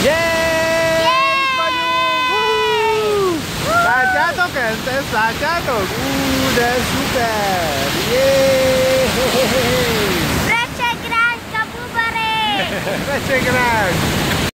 Yeay! Nah jatuh kan, Tesla jatuh. Udah super. Yeay! Receh keras kamu bare. Receh keras.